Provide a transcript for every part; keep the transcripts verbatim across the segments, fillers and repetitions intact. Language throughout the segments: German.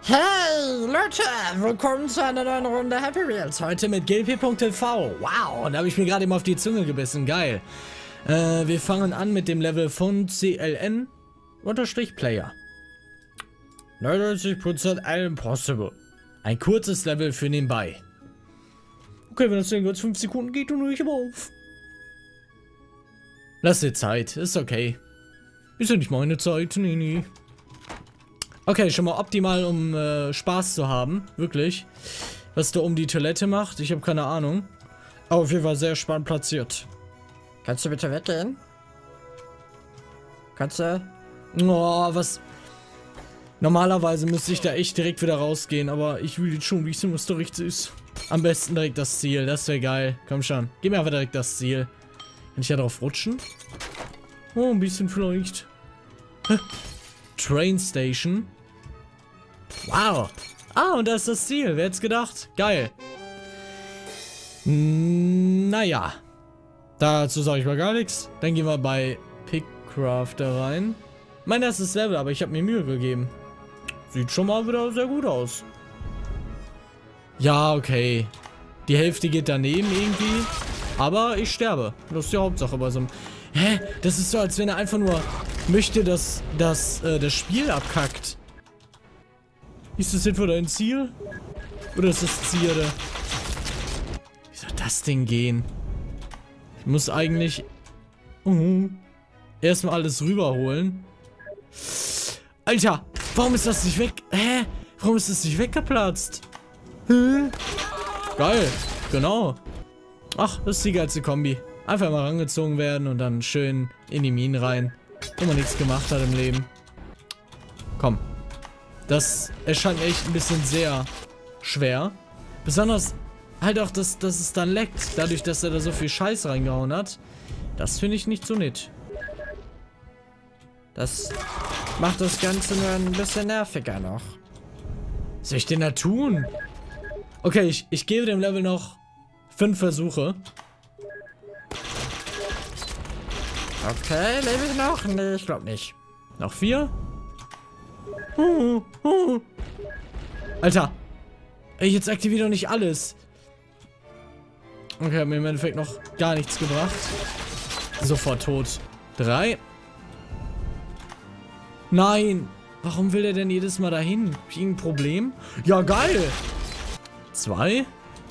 Hey Leute, willkommen zu einer neuen Runde Happy Wheels. Heute mit G P Punkt T V. Wow, da habe ich mir gerade eben auf die Zunge gebissen. Geil. Äh, wir fangen an mit dem Level von C L N Unterstrich Player. neunundneunzig Prozent Impossible. Ein kurzes Level für nebenbei. Okay, wenn das Ding jetzt fünf Sekunden geht, dann höre ich aber auf. Lass dir Zeit, ist okay. Ist ja nicht meine Zeit, nee, nee. Okay, schon mal optimal, um äh, Spaß zu haben. Wirklich. Was da um die Toilette macht, ich habe keine Ahnung. Aber auf jeden Fall sehr spannend platziert. Kannst du bitte weggehen? Kannst du? Oh, was? Normalerweise müsste ich da echt direkt wieder rausgehen, aber ich will jetzt schon wissen, was da richtig ist. Am besten direkt das Ziel, das wäre geil. Komm schon, gib mir einfach direkt das Ziel. Kann ich ja drauf rutschen? Oh, ein bisschen vielleicht. Hä? Train Station. Wow. Ah, und da ist das Ziel. Wer hätte es gedacht? Geil. Naja. Dazu sage ich mal gar nichts. Dann gehen wir bei Pickcrafter rein. Mein erstes Level, aber ich habe mir Mühe gegeben. Sieht schon mal wieder sehr gut aus. Ja, okay. Die Hälfte geht daneben irgendwie. Aber ich sterbe. Das ist die Hauptsache bei so einem... Hä? Das ist so, als wenn er einfach nur möchte, dass, dass äh, das Spiel abkackt. Ist das etwa dein Ziel? Oder ist das Ziel da? Wie soll das Ding gehen? Ich muss eigentlich... Uh, erstmal alles rüberholen. Alter! Warum ist das nicht weg? Hä? Warum ist das nicht weggeplatzt? Hä? Geil. Genau. Ach, das ist die geilste Kombi. Einfach mal rangezogen werden und dann schön in die Minen rein. Wenn man nichts gemacht hat im Leben. Komm. Das erscheint mir echt ein bisschen sehr schwer. Besonders halt auch, dass, dass es dann leckt. Dadurch, dass er da so viel Scheiß reingehauen hat. Das finde ich nicht so nett. Das macht das Ganze nur ein bisschen nerviger noch. Was soll ich denn da tun? Okay, ich, ich gebe dem Level noch fünf Versuche. Okay, lebe ich noch? Nee, ich glaube nicht. Noch vier? Uh, uh. Alter. Ey, jetzt aktiviere doch nicht alles. Okay, hat mir im Endeffekt noch gar nichts gebracht. Sofort tot. Drei. Nein. Warum will er denn jedes Mal dahin? Hab ich ein Problem? Ja, geil. Zwei.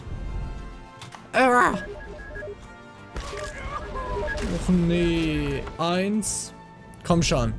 Ah. Och nee. Eins. Komm schon.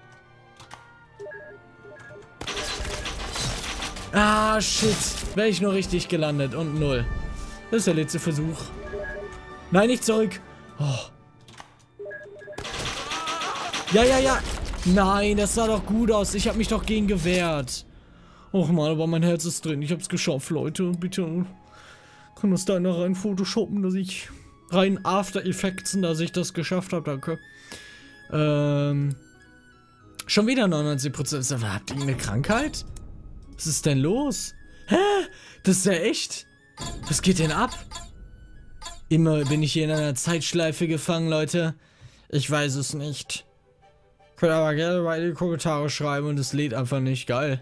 Ah, shit. Wäre ich nur richtig gelandet. Und null. Das ist der letzte Versuch. Nein, nicht zurück. Oh. Ja, ja, ja. Nein, das sah doch gut aus. Ich habe mich doch gegen gewehrt. Och man, aber mein Herz ist drin. Ich hab's geschafft, Leute. Bitte. Kann das da einer rein photoshoppen, dass ich... rein After Effects, dass ich das geschafft habe, danke. Ähm... Schon wieder neunundneunzig Prozent. Habt ihr eine Krankheit? Was ist denn los? Hä? Das ist ja echt? Was geht denn ab? Immer bin ich hier in einer Zeitschleife gefangen, Leute. Ich weiß es nicht. Könnt aber gerne mal in die Kommentare schreiben und es lädt einfach nicht. Geil.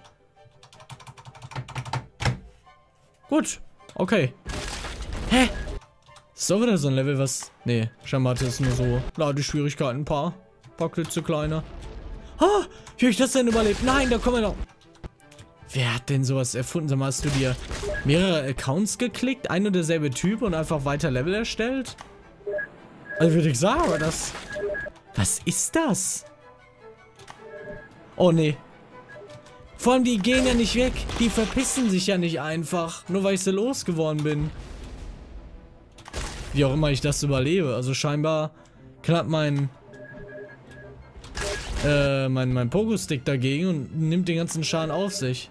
Gut. Okay. Hä? Ist doch wieder so ein Level, was... Nee, scheinbar hat es nur so Ladeschwierigkeiten, ein paar. Ein paar klitzekleine. Ah, wie hab ich das denn überlebt? Nein, da kommen wir noch. Wer hat denn sowas erfunden? Sag mal, hast du dir mehrere Accounts geklickt? Ein und derselbe Typ und einfach weiter Level erstellt? Also würde ich sagen, aber das... Was ist das? Oh, nee. Vor allem, die gehen ja nicht weg. Die verpissen sich ja nicht einfach. Nur weil ich sie losgeworden bin. Wie auch immer ich das überlebe. Also scheinbar klappt mein... Äh, mein, mein Pogo-Stick dagegen und nimmt den ganzen Schaden auf sich.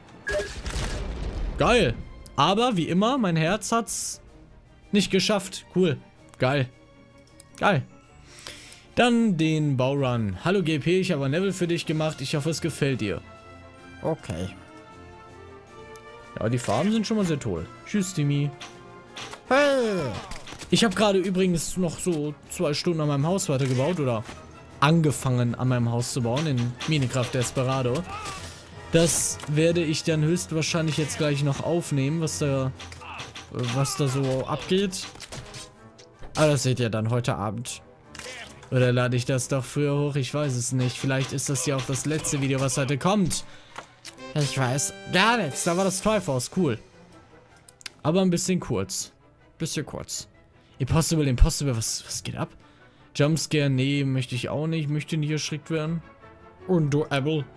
Geil. Aber, wie immer, mein Herz hat's nicht geschafft. Cool. Geil. Geil. Dann den Baurun. Hallo G P, ich habe ein Level für dich gemacht. Ich hoffe, es gefällt dir. Okay. Ja, die Farben sind schon mal sehr toll. Tschüss, Timmy. Hey. Ich habe gerade übrigens noch so zwei Stunden an meinem Haus weitergebaut, oder angefangen an meinem Haus zu bauen, in Minecraft Desperado. Das werde ich dann höchstwahrscheinlich jetzt gleich noch aufnehmen, was da, was da so abgeht. Aber das seht ihr dann heute Abend. Oder lade ich das doch früher hoch? Ich weiß es nicht. Vielleicht ist das ja auch das letzte Video, was heute kommt. Ich weiß gar nichts. Da war das Triforce. Cool. Aber ein bisschen kurz. Bisschen kurz. Impossible, Impossible. Was, was geht ab? Jumpscare? Nee, möchte ich auch nicht. Möchte nicht erschreckt werden. Und Duable.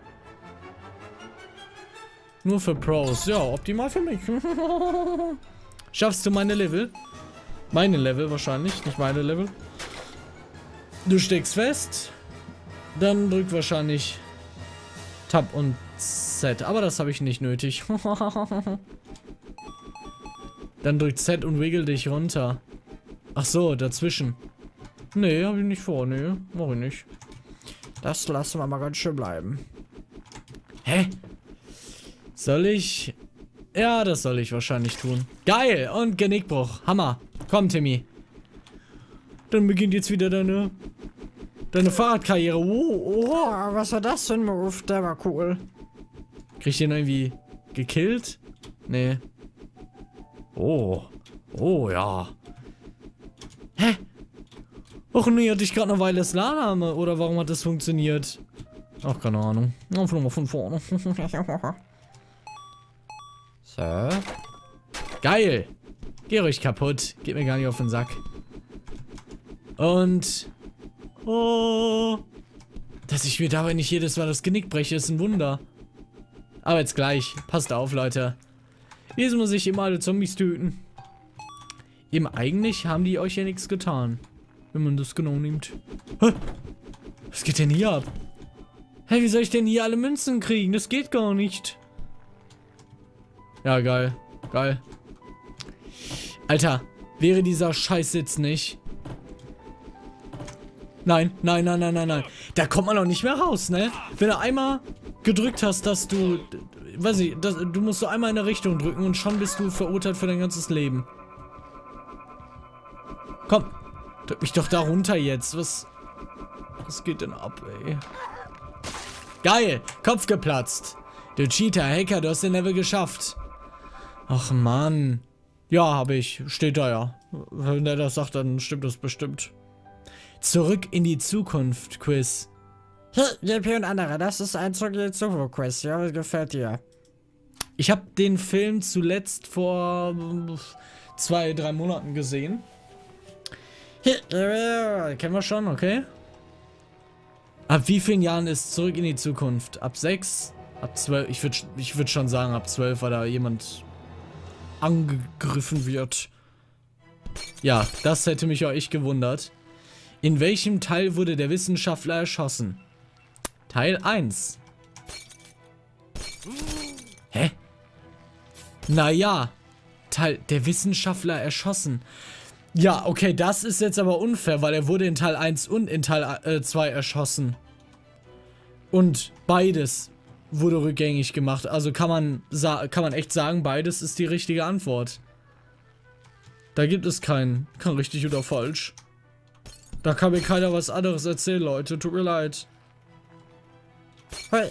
Nur für Pros. Ja, optimal für mich. Schaffst du meine Level? Meine Level wahrscheinlich, nicht meine Level. Du steckst fest. Dann drück wahrscheinlich Tab und Z. Aber das habe ich nicht nötig. Dann drück Z und wiggle dich runter. Ach so, dazwischen. Nee, habe ich nicht vor. Nee, mach ich nicht. Das lassen wir mal ganz schön bleiben. Hä? Soll ich... Ja, das soll ich wahrscheinlich tun. Geil! Und Genickbruch. Hammer. Komm, Timmy. Dann beginnt jetzt wieder deine... Deine Fahrradkarriere. Oh, oh, was war das für ein Move? Der war cool. Krieg ich den irgendwie gekillt? Nee. Oh. Oh, ja. Hä? Och nee, hatte ich gerade eine Weile Slalom. Oder warum hat das funktioniert? Ach, keine Ahnung. Einfach nochmal von vorne. So. Geil. Geh ruhig kaputt. Geht mir gar nicht auf den Sack. Und... Oh. Dass ich mir dabei nicht jedes Mal das Genick breche, ist ein Wunder. Aber jetzt gleich. Passt auf, Leute. Jetzt muss ich immer alle Zombies töten. Eben eigentlich haben die euch ja nichts getan. Wenn man das genau nimmt. Hä? Was geht denn hier ab? Hä, wie soll ich denn hier alle Münzen kriegen? Das geht gar nicht. Ja, geil. Geil. Alter, wäre dieser Scheißsitz nicht... Nein, nein, nein, nein, nein, nein. Da kommt man doch nicht mehr raus, ne? Wenn du einmal gedrückt hast, dass du... Weiß ich, das, du musst so einmal in eine Richtung drücken und schon bist du verurteilt für dein ganzes Leben. Komm, drück mich doch da runter jetzt. Was... Was geht denn ab, ey? Geil, Kopf geplatzt. Du Cheater, Hacker, du hast den Level geschafft. Ach, Mann. Ja, habe ich. Steht da ja. Wenn der das sagt, dann stimmt das bestimmt. Zurück in die Zukunft, Quiz. Hey, J P und andere, das ist ein Zurück in die Zukunft, Quiz. Ja, was gefällt dir? Ich habe den Film zuletzt vor zwei, drei Monaten gesehen. Hier, kennen wir schon, okay? Ab wie vielen Jahren ist Zurück in die Zukunft? Ab sechs? Ab zwölf? Ich würde ich würd schon sagen, ab zwölf, weil da jemand angegriffen wird. Ja, das hätte mich auch echt gewundert. In welchem Teil wurde der Wissenschaftler erschossen? Teil eins. Hä? Naja, Teil der Wissenschaftler erschossen. Ja, okay, das ist jetzt aber unfair, weil er wurde in Teil eins und in Teil zwei erschossen. Und beides wurde rückgängig gemacht. Also kann man, kann man echt sagen, beides ist die richtige Antwort. Da gibt es kein, kein richtig oder falsch. Da kann mir keiner was anderes erzählen, Leute. Tut mir leid. Hey.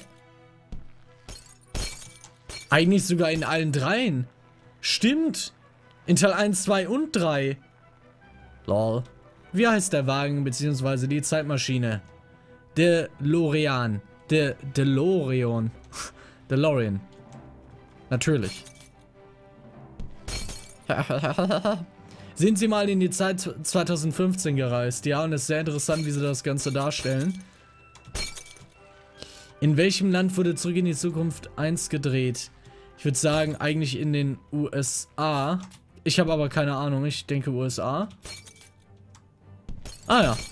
Eigentlich sogar in allen dreien. Stimmt. In Teil eins, zwei und drei. Lol. Wie heißt der Wagen bzw. die Zeitmaschine? DeLorean. De DeLorean. DeLorean. Natürlich. Sind Sie mal in die Zeit zweitausendfünfzehn gereist? Ja, und es ist sehr interessant, wie sie das Ganze darstellen. In welchem Land wurde Zurück in die Zukunft eins gedreht? Ich würde sagen, eigentlich in den U S A. Ich habe aber keine Ahnung. Ich denke U S A. Ah ja.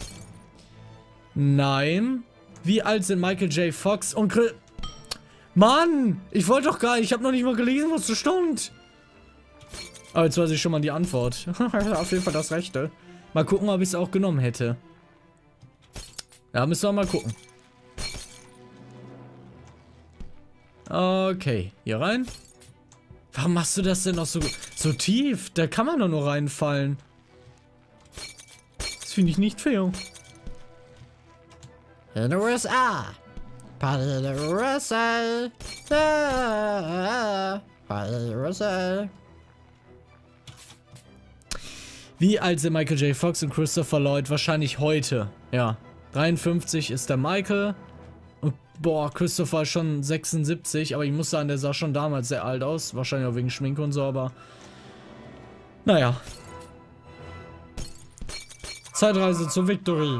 Nein. Wie alt sind Michael J. Fox und Chris... Mann! Ich wollte doch gar nicht. Ich habe noch nicht mal gelesen, was da stand. Aber jetzt weiß ich schon mal die Antwort. Auf jeden Fall das Rechte. Mal gucken, ob ich es auch genommen hätte. Ja, müssen wir mal gucken. Okay, hier rein. Warum machst du das denn noch so, so tief? Da kann man doch nur reinfallen. Das finde ich nicht fair. In den U S A. Party Russell. Ah, Party Russell. Wie alt sind Michael J. Fox und Christopher Lloyd? Wahrscheinlich heute. Ja. dreiundfünfzig ist der Michael. Und boah, Christopher ist schon sechsundsiebzig. Aber ich muss sagen, der sah schon damals sehr alt aus. Wahrscheinlich auch wegen Schminke und so, aber... Naja. Zeitreise zur Victory.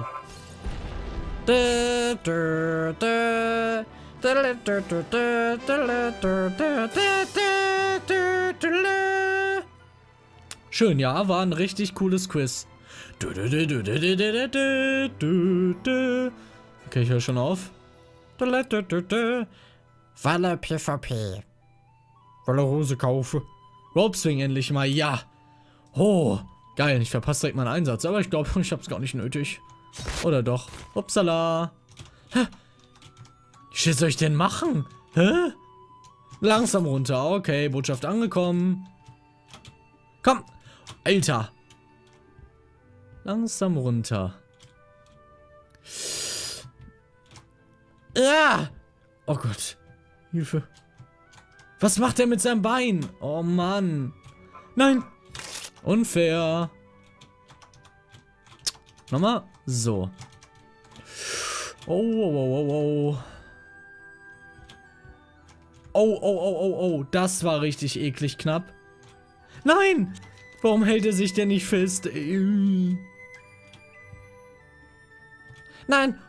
Schön, ja, war ein richtig cooles Quiz. Okay, ich höre schon auf. Walle PvP. Walle Rose kaufe. Rope Swing endlich mal, ja. Oh, geil, ich verpasse direkt meinen Einsatz, aber ich glaube, ich habe es gar nicht nötig. Oder doch. Upsala. Hä? Was soll ich denn machen? Hä? Langsam runter. Okay, Botschaft angekommen. Komm. Alter. Langsam runter. Ja. Oh Gott. Hilfe. Was macht er mit seinem Bein? Oh Mann. Nein. Unfair. Nochmal. So. Oh, oh, oh, oh, oh. Oh, oh, oh, oh, oh. Das war richtig eklig knapp. Nein! Warum hält er sich denn nicht fest? Nein!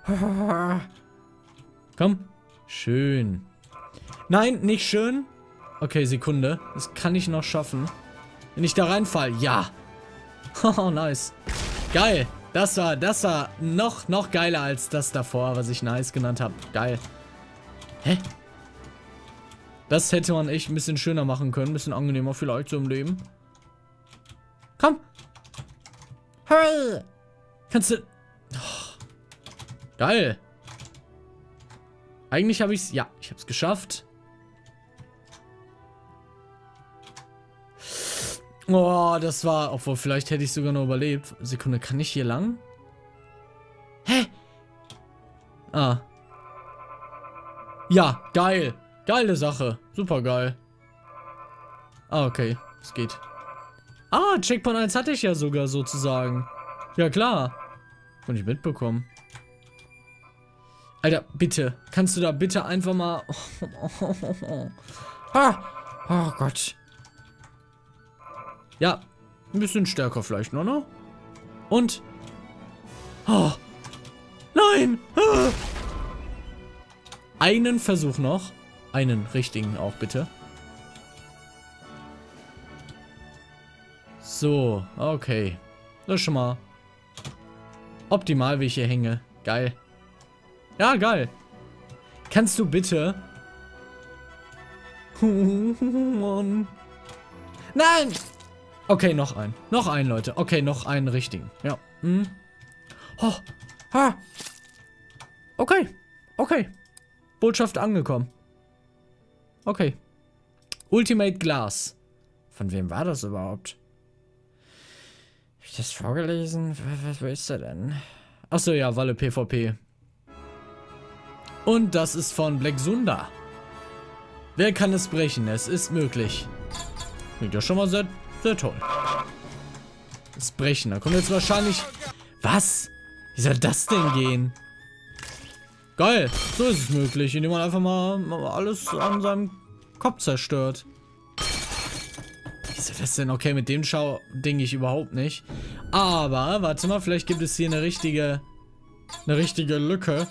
Komm. Schön. Nein, nicht schön. Okay, Sekunde. Das kann ich noch schaffen. Wenn ich da reinfall. Ja. Oh, nice. Geil. Das war, das war noch, noch geiler als das davor, was ich nice genannt habe. Geil. Hä? Das hätte man echt ein bisschen schöner machen können. Ein bisschen angenehmer vielleicht so im Leben. Komm. Hey. Kannst du... Oh. Geil. Eigentlich habe ich es... Ja, ich habe es geschafft. Oh, das war... Obwohl, vielleicht hätte ich sogar noch überlebt. Sekunde, kann ich hier lang? Hä? Ah. Ja, geil. Geile Sache. Super geil. Ah, okay. Es geht. Ah, Checkpoint eins hatte ich ja sogar sozusagen. Ja, klar. Kann ich mitbekommen. Alter, bitte. Kannst du da bitte einfach mal... Ah. Oh Gott. Ja, ein bisschen stärker vielleicht noch, ne? Und? Oh. Nein! Ah. Einen Versuch noch. Einen richtigen auch, bitte. So, okay. Das ist schon mal optimal, wie ich hier hänge. Geil. Ja, geil. Kannst du bitte... Mann. Nein! Okay, noch einen. Noch einen, Leute. Okay, noch einen richtigen. Ja. Hm. Oh. Ha. Okay. Okay. Botschaft angekommen. Okay. Ultimate Glass. Von wem war das überhaupt? Hab ich das vorgelesen? Was, wo ist er denn? Achso, ja, Walle PvP. Und das ist von Black Sunda. Wer kann es brechen? Es ist möglich. Klingt ja schon mal sehr... Sehr toll. Das Brechen. Da kommt jetzt wahrscheinlich... Was? Wie soll das denn gehen? Geil. So ist es möglich. Indem man einfach mal, mal alles an seinem Kopf zerstört. Wie ist das denn? Okay, mit dem Schau denke ich überhaupt nicht. Aber, warte mal. Vielleicht gibt es hier eine richtige... Eine richtige Lücke.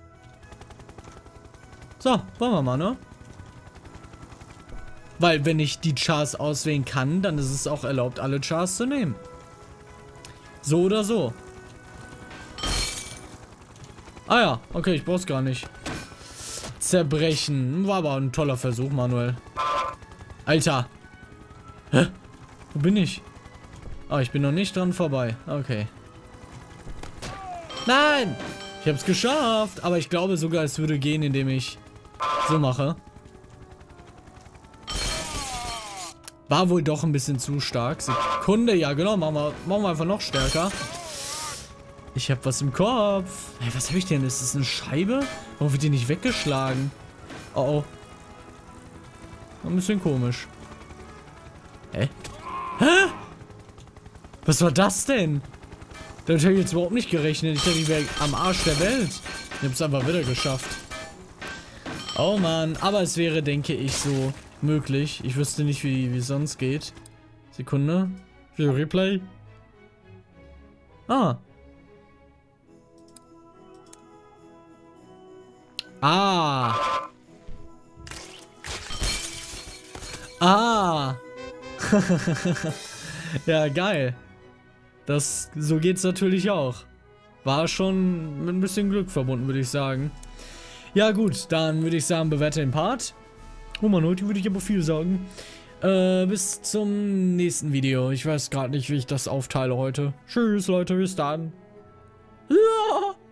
So, wollen wir mal, ne? Weil, wenn ich die Chars auswählen kann, dann ist es auch erlaubt, alle Chars zu nehmen. So oder so. Ah ja, okay, ich brauch's gar nicht. Zerbrechen. War aber ein toller Versuch, Manuel. Alter. Hä? Wo bin ich? Ah, ich bin noch nicht dran vorbei. Okay. Nein! Ich hab's geschafft. Aber ich glaube sogar, es würde gehen, indem ich so mache. War wohl doch ein bisschen zu stark. Sekunde, ja genau, machen wir, machen wir einfach noch stärker. Ich hab was im Kopf. Hey, was hab ich denn? Ist das eine Scheibe? Warum wird die nicht weggeschlagen? Oh, oh. Ein bisschen komisch. Hä? Hä? Was war das denn? Damit habe ich jetzt überhaupt nicht gerechnet. Ich dachte, ich wäre am Arsch der Welt. Ich habe es einfach wieder geschafft. Oh Mann, aber es wäre, denke ich, so möglich. Ich wüsste nicht, wie es sonst geht. Sekunde. Für Replay. Ah. Ah. Ah. Ja, geil. Das, so geht's natürlich auch. War schon mit ein bisschen Glück verbunden, würde ich sagen. Ja gut, dann würde ich sagen, bewerte den Part. Humanoid, würde ich aber viel sagen. Äh, bis zum nächsten Video. Ich weiß gerade nicht, wie ich das aufteile heute. Tschüss, Leute, bis dann. Ja.